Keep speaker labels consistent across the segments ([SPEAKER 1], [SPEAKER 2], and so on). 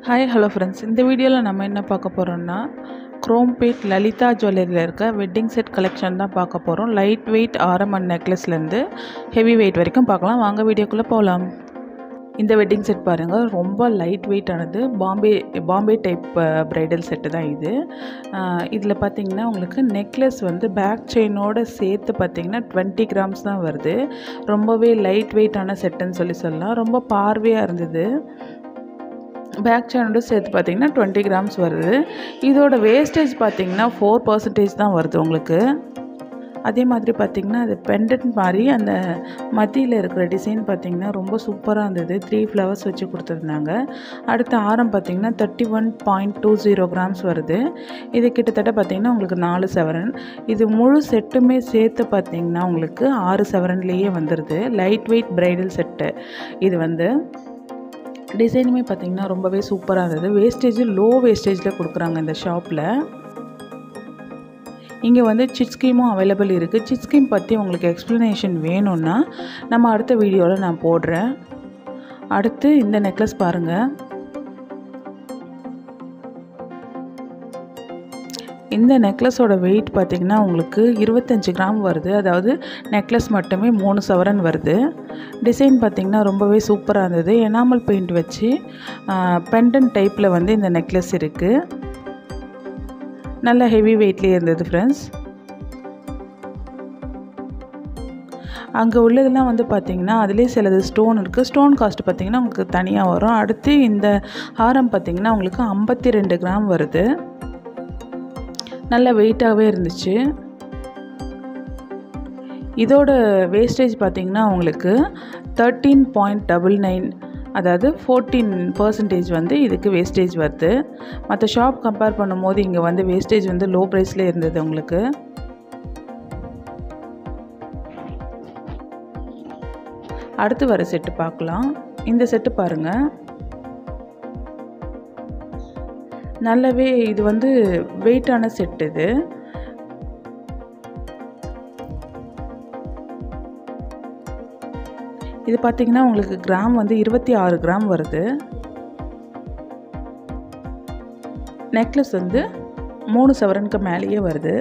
[SPEAKER 1] Hi, hello friends. இந்த வீடியோவில் நம்ம என்ன பார்க்க போகிறோம்னா Chromepet Lalitha ஜுவல்லரியில் இருக்க வெட்டிங் செட் கலெக்ஷன் தான் பார்க்க போகிறோம். லைட் வெயிட் ஆரம் அண்ட் நெக்லஸ்லேருந்து ஹெவி வெயிட் வரைக்கும் பார்க்கலாம். வாங்க வீடியோக்குள்ளே போகலாம். இந்த வெட்டிங் செட் பாருங்கள், ரொம்ப லைட் வெயிட்டானது. பாம்பே டைப் ப்ரைடல் செட்டு தான் இது. இதில் பார்த்திங்கன்னா உங்களுக்கு நெக்லஸ் வந்து பேக் செயினோடு சேர்த்து பார்த்திங்கன்னா 20 கிராம்ஸ் தான் வருது. ரொம்பவே லைட் வெயிட்டான செட்டுன்னு சொல்லலாம். ரொம்ப பார்வையாக இருந்தது. பேக் செயினோடு சேர்த்து பார்த்திங்கன்னா 20 கிராம்ஸ் வருது. இதோட வேஸ்டேஜ் பார்த்திங்கன்னா 4% தான் வருது உங்களுக்கு. அதே மாதிரி பார்த்திங்கன்னா அது பெண்டன்ட் மாதிரி அந்த மத்தியில் இருக்கிற டிசைன் பார்த்திங்கன்னா ரொம்ப சூப்பராக இருந்தது. 3 ஃப்ளவர்ஸ் வச்சு கொடுத்துருந்தாங்க. அடுத்த ஆரம் பார்த்திங்கன்னா 31.20 கிராம்ஸ் வருது. இது கிட்டத்தட்ட பார்த்திங்கன்னா உங்களுக்கு 4 சவரன். இது முழு செட்டுமே சேர்த்து பார்த்திங்கன்னா உங்களுக்கு 6 சவரன்லேயே வந்துடுது. லைட் வெயிட் ப்ரைடல் செட்டு இது வந்து. டிசைனுமே பார்த்திங்கன்னா ரொம்பவே சூப்பராக இருந்தது. வேஸ்டேஜ் லோ வேஸ்டேஜில் கொடுக்குறாங்க இந்த ஷாப்பில். இங்கே வந்து சிட் ஸ்கீமும் அவைலபிள் இருக்குது. சிட் ஸ்கீம் பற்றி உங்களுக்கு எக்ஸ்ப்ளனேஷன் வேணும்னா நம்ம அடுத்த வீடியோவில் நான் போடுறேன். அடுத்து இந்த நெக்லஸ் பாருங்கள். இந்த நெக்லஸோட வெயிட் பார்த்திங்கன்னா உங்களுக்கு 25 கிராம் வருது. அதாவது நெக்லஸ் மட்டுமே 3 சவரன் வருது. டிசைன் பார்த்திங்கன்னா ரொம்பவே சூப்பராக இருந்தது. எனாமல் பெயிண்ட் வச்சு பெண்டன்ட் டைப்பில் வந்து இந்த நெக்லஸ் இருக்குது. நல்ல ஹெவி வெயிட்லேயே இருந்தது ஃப்ரெண்ட்ஸ். அங்கே உள்ளதெல்லாம் வந்து பார்த்திங்கன்னா அதுலேயே சிலது ஸ்டோன் இருக்குது. ஸ்டோன் காஸ்ட் பார்த்திங்கன்னா உங்களுக்கு தனியாக வரும். அடுத்து இந்த ஹாரம் பார்த்திங்கன்னா உங்களுக்கு 52 கிராம் வருது. நல்ல வெயிட்டாகவே இருந்துச்சு. இதோட வேஸ்டேஜ் பார்த்திங்கன்னா உங்களுக்கு 13.99, அதாவது 14% வந்து இதுக்கு வேஸ்டேஜ் வருது. மற்ற ஷாப் கம்பேர் பண்ணும்போது இங்கே வந்து வேஸ்டேஜ் வந்து லோ ப்ரைஸில் இருந்தது உங்களுக்கு. அடுத்து வர செட்டு பார்க்கலாம். இந்த செட்டு பாருங்கள், நல்லாவே இது வந்து வெயிட்டான செட். இது பார்த்திங்கன்னா உங்களுக்கு கிராம் வந்து 26 கிராம் வருது. நெக்லஸ் வந்து 3 சவரனுக்கு மேலேயே வருது.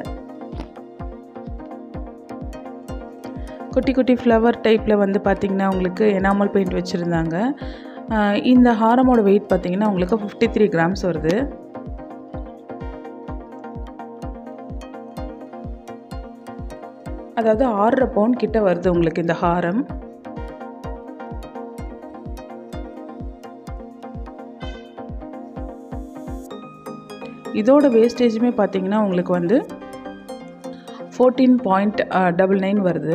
[SPEAKER 1] குட்டி குட்டி ஃப்ளவர் டைப்பில் வந்து பார்த்திங்கன்னா உங்களுக்கு எனாமல் பெயிண்ட் வச்சுருந்தாங்க. இந்த ஹாரமோட வெயிட் பார்த்திங்கன்னா உங்களுக்கு 53 கிராம்ஸ் வருது. அதாவது 6.5 பவுண்ட் கிட்ட வருது உங்களுக்கு இந்த ஹாரம். இதோட வேஸ்டேஜுமே பார்த்திங்கன்னா உங்களுக்கு வந்து 14.99 வருது.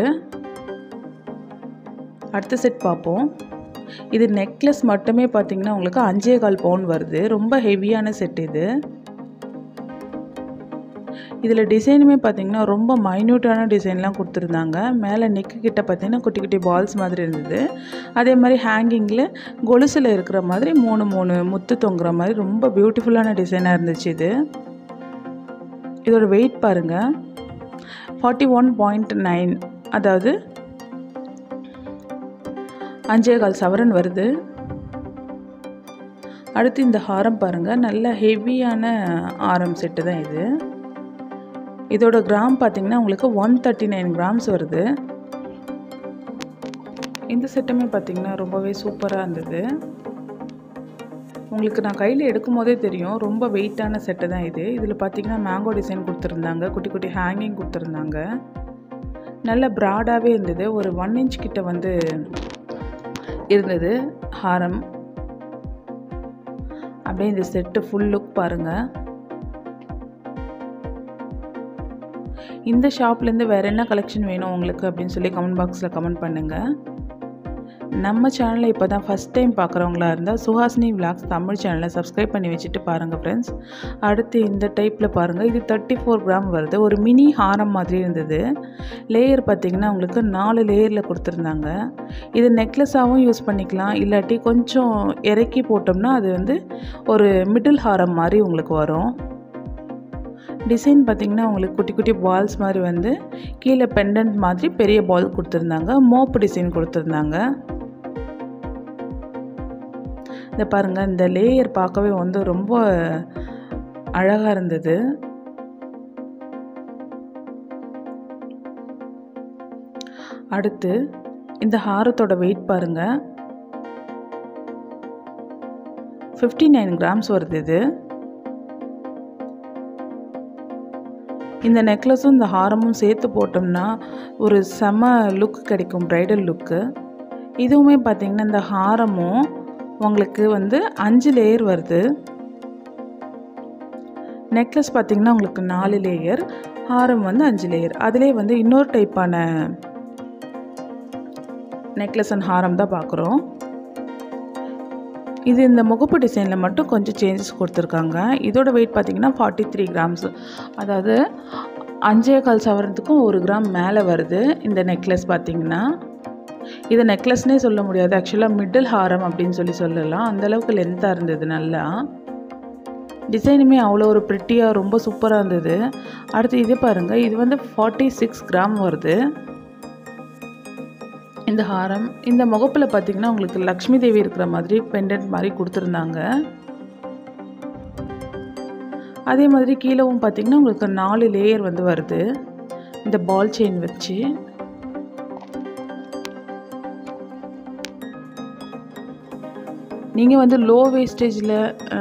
[SPEAKER 1] அடுத்த செட் பார்ப்போம். இது நெக்லஸ் மட்டுமே பார்த்திங்கன்னா உங்களுக்கு 5.25 பவுண்ட் வருது. ரொம்ப ஹெவியான செட் இது. இதில் டிசைனுமே பார்த்திங்கன்னா ரொம்ப மைன்யூட்டான டிசைன்லாம் கொடுத்துருந்தாங்க. மேலே நெக்கு கிட்ட பார்த்திங்கன்னா குட்டி குட்டி பால்ஸ் மாதிரி இருந்தது. அதே மாதிரி ஹேங்கிங்கில் கொலுசில் இருக்கிற மாதிரி 3 முத்து தொங்குற மாதிரி ரொம்ப பியூட்டிஃபுல்லான டிசைனாக இருந்துச்சு இது. இதோட வெயிட் பாருங்கள், 41.9, அதாவது 5.25 சவரன் வருது. அடுத்து இந்த ஹாரம் பாருங்கள், நல்ல ஹெவியான ஆரம் செட்டு தான் இது. இதோட கிராம் பார்த்திங்கன்னா உங்களுக்கு 139 கிராம்ஸ் வருது. இந்த செட்டுமே பார்த்திங்கன்னா ரொம்பவே சூப்பராக இருந்தது. உங்களுக்கு நான் கையில் எடுக்கும் போதே தெரியும் ரொம்ப வெயிட்டான செட்டு தான் இது. இதில் பார்த்திங்கன்னா மேங்கோ டிசைன் கொடுத்துருந்தாங்க, குட்டி குட்டி ஹேங்கிங் கொடுத்துருந்தாங்க. நல்ல ப்ராடாகவே இருந்தது. ஒரு 1 இன்ச் கிட்ட வந்து இருந்தது ஹாரம். அப்படியே இந்த செட்டு ஃபுல் லுக் பாருங்கள். இந்த ஷாப்லேருந்து வேறு என்ன கலெக்ஷன் வேணும் உங்களுக்கு அப்படின்னு சொல்லி கமெண்ட் பாக்ஸில் கமெண்ட் பண்ணுங்கள். நம்ம சேனலை இப்போ தான் ஃபஸ்ட் டைம் பார்க்குறவங்களா இருந்தால் சுஹாசினி விலாக்ஸ் தமிழ் சேனலை சப்ஸ்கிரைப் பண்ணி வச்சுட்டு பாருங்கள் ஃப்ரெண்ட்ஸ். அடுத்து இந்த டைப்பில் பாருங்கள், இது 34 கிராம் வருது. ஒரு மினி ஹாரம் மாதிரி இருந்தது. லேயர் பார்த்திங்கன்னா உங்களுக்கு 4 லேயரில் கொடுத்துருந்தாங்க. இது நெக்லஸாகவும் யூஸ் பண்ணிக்கலாம், இல்லாட்டி கொஞ்சம் இறக்கி போட்டோம்னா அது வந்து ஒரு மிடில் ஹாரம் மாதிரி உங்களுக்கு வரும். டிசைன் பார்த்திங்கன்னா உங்களுக்கு குட்டி குட்டி பால்ஸ் மாதிரி வந்து கீழே பெண்டன்ட் மாதிரி பெரிய பால் கொடுத்துருந்தாங்க. மோப்பு டிசைன் கொடுத்துருந்தாங்க. இந்த பாருங்கள், இந்த லேயர் பார்க்கவே வந்து ரொம்ப அழகாக இருந்தது. அடுத்து இந்த ஹாரத்தோட வெயிட் பாருங்கள், 59 கிராம்ஸ் வருது. இது இந்த நெக்லஸும் இந்த ஹாரமும் சேர்த்து போட்டோம்னா ஒரு செம லுக் கிடைக்கும், ப்ரைடல் லுக்கு. இதுவுமே பார்த்திங்கன்னா இந்த ஹாரமும் உங்களுக்கு வந்து 5 லேயர் வருது. நெக்லஸ் பார்த்திங்கன்னா உங்களுக்கு 4 லேயர், ஹாரம் வந்து 5 லேயர். அதிலே வந்து இன்னொரு டைப்பான நெக்லஸ் அண்ட் ஹாரம் தான் பார்க்குறோம். இது இந்த முகப்பு டிசைனில் மட்டும் கொஞ்சம் சேஞ்சஸ் கொடுத்துருக்காங்க. இதோட வெயிட் பார்த்திங்கன்னா 43 கிராம்ஸ், அதாவது 5.25 சவரத்துக்கும் 1 கிராம் மேலே வருது. இந்த நெக்லஸ் பார்த்திங்கன்னா இதை நெக்லஸ்னே சொல்ல முடியாது, ஆக்சுவலாக மிடில் ஹாரம் அப்படின்னு சொல்லலாம். அந்தளவுக்கு லென்த்தாக இருந்தது. நல்லா டிசைனுமே அவ்வளோ ஒரு ப்ரிட்டியாக ரொம்ப சூப்பராக இருந்தது. அடுத்து இது பாருங்கள், இது வந்து 46 கிராம் வருது இந்த ஹாரம். இந்த முகப்பில் பார்த்திங்கன்னா உங்களுக்கு லக்ஷ்மி தேவி இருக்கிற மாதிரி பெண்டன்ட் மாதிரி கொடுத்துருந்தாங்க. அதே மாதிரி கீழவும் பார்த்திங்கன்னா உங்களுக்கு 4 லேயர் வந்து வருது இந்த பால் செயின் வச்சு. நீங்கள் வந்து லோ வேஸ்டேஜில்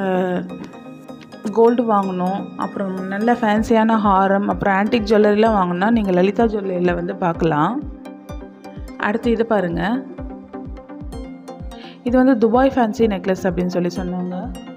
[SPEAKER 1] கோல்டு வாங்கணும், அப்புறம் நல்ல ஃபேன்சியான ஹாரம், அப்புறம் ஆன்டிக் ஜுவல்லரிலாம் வாங்கினா நீங்கள் லலிதா ஜுவல்லரியில் வந்து பார்க்கலாம். அடுத்து இது பாருங்கள், இது வந்து துபாய் ஃபேன்சி நெக்லஸ் அப்படின்னு சொன்னாங்க.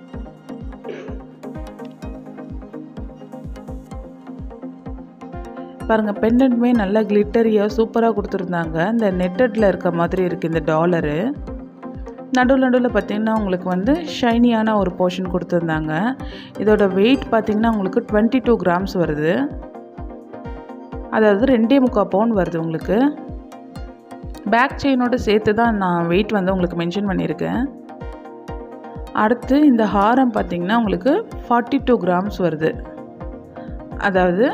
[SPEAKER 1] பாருங்கள், பெண்டன்ட்டுமே நல்லா கிளிட்டரியாக சூப்பராக கொடுத்துருந்தாங்க. இந்த நெட்டடில் இருக்க மாதிரி இருக்குது இந்த டாலரு. நடுவில் பார்த்திங்கன்னா உங்களுக்கு வந்து ஷைனியான ஒரு போர்ஷன் கொடுத்துருந்தாங்க. இதோட வெயிட் பார்த்திங்கன்னா உங்களுக்கு 22 கிராம்ஸ் வருது, அதாவது 2.25 பவுன் வருது உங்களுக்கு. பேக் செயினோடு சேர்த்து தான் நான் வெயிட் வந்து உங்களுக்கு மென்ஷன் பண்ணியிருக்கேன். அடுத்து இந்த ஹாரம் பார்த்திங்கன்னா உங்களுக்கு 42 கிராம்ஸ் வருது, அதாவது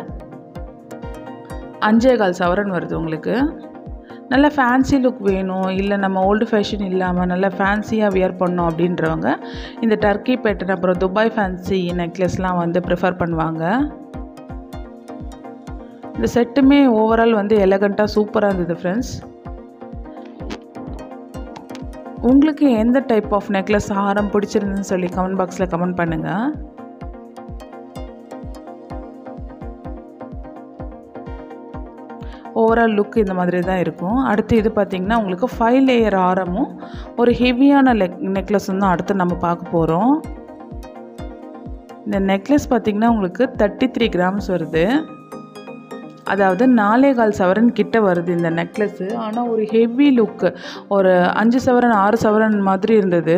[SPEAKER 1] 5.25 சவரன் வருது உங்களுக்கு. நல்ல ஃபேன்சி லுக் வேணும், இல்லை நம்ம ஓல்டு ஃபேஷன் இல்லாமல் நல்லா ஃபேன்சியாக வியர் பண்ணோம் அப்படின்றவங்க இந்த டர்க்கி பேட்டர்ன் அப்புறம் துபாய் ஃபேன்சி நெக்லஸ்லாம் வந்து ப்ரிஃபர் பண்ணுவாங்க. இந்த செட்டுமே ஓவரால் வந்து எலகண்ட்டாக சூப்பராக இருந்தது ஃப்ரெண்ட்ஸ். உங்களுக்கு எந்த டைப் ஆஃப் நெக்லஸ் ஹாரம் பிடிச்சிருந்துன்னு சொல்லி கமெண்ட் பாக்ஸில் கமெண்ட் பண்ணுங்கள். ஓவரால் லுக் இந்த மாதிரி தான் இருக்கும். அடுத்து இது பார்த்திங்கன்னா உங்களுக்கு 5 லேயர் ஹாரமும் ஒரு ஹெவியான நெக்லஸும் தான் அடுத்து நம்ம பார்க்க போகிறோம். இந்த நெக்லஸ் பார்த்திங்கன்னா உங்களுக்கு 33 கிராம்ஸ் வருது, அதாவது 4.25 சவரன் கிட்ட வருது இந்த நெக்லஸ்ஸு. ஆனால் ஒரு ஹெவி லுக்கு, ஒரு 5 சவரன் 6 சவரன் மாதிரி இருந்தது.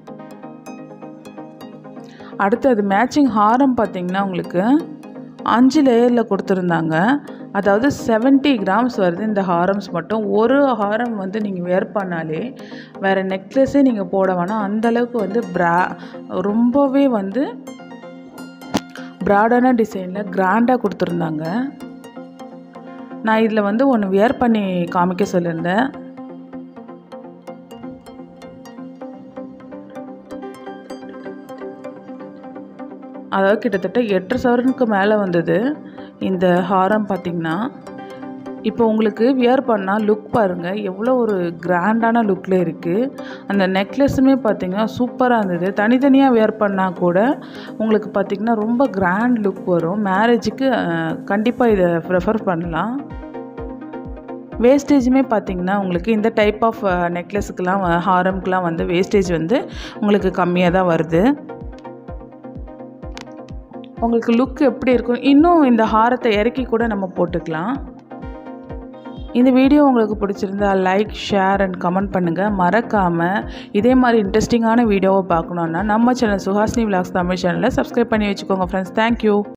[SPEAKER 1] அடுத்து அது மேட்சிங் ஹாரம் பார்த்திங்கன்னா உங்களுக்கு 5 லேயரில் கொடுத்துருந்தாங்க, அதாவது 70 கிராம்ஸ் வருது இந்த ஹாரம்ஸ் மட்டும். ஒரு ஹாரம் வந்து நீங்கள் வேர் பண்ணாலே வேறு நெக்லஸே நீங்கள் போட வேணாம், அந்தளவுக்கு வந்து ரொம்பவே வந்து ப்ராடான டிசைனில் கிராண்டாக கொடுத்துருந்தாங்க. நான் இதில் வந்து ஒன்று வியர் பண்ணி காமிக்க சொல்லியிருந்தேன். அதாவது கிட்டத்தட்ட 8 சவரனுக்கு மேலே வந்தது இந்த ஹாரம் பார்த்திங்கன்னா. இப்போ உங்களுக்கு வியர் பண்ணால் லுக் பாருங்கள் எவ்வளோ ஒரு கிராண்டான லுக்கில் இருக்குது. அந்த நெக்லஸுமே பார்த்திங்கன்னா சூப்பராக இருந்தது. தனித்தனியாக வியர் பண்ணால் கூட உங்களுக்கு பார்த்திங்கன்னா ரொம்ப கிராண்ட் லுக் வரும். மேரேஜுக்கு கண்டிப்பாக இதை ப்ரிஃபர் பண்ணலாம். வேஸ்டேஜுமே பார்த்திங்கன்னா உங்களுக்கு இந்த டைப் ஆஃப் நெக்லஸுக்கெலாம் ஹாரம்க்கெலாம் வந்து வேஸ்டேஜ் வந்து உங்களுக்கு கம்மியாக தான் வருது. உங்களுக்கு லுக் எப்படி இருக்கும், இன்னும் இந்த ஹாரத்தை இறக்கி கூட நம்ம போட்டுக்கலாம். இந்த வீடியோ உங்களுக்கு பிடிச்சிருந்தா லைக், ஷேர் அண்ட் கமெண்ட் பண்ணுங்கள். மறக்காமல் இதே மாதிரி இன்ட்ரெஸ்டிங்கான வீடியோவை பார்க்கணுன்னா நம்ம சேனல் சுஹாசினி விலாக்ஸ் தமிழ் சேனலை சப்ஸ்கிரைப் பண்ணி வச்சுக்கோங்க ஃப்ரெண்ட்ஸ். தேங்க்யூ.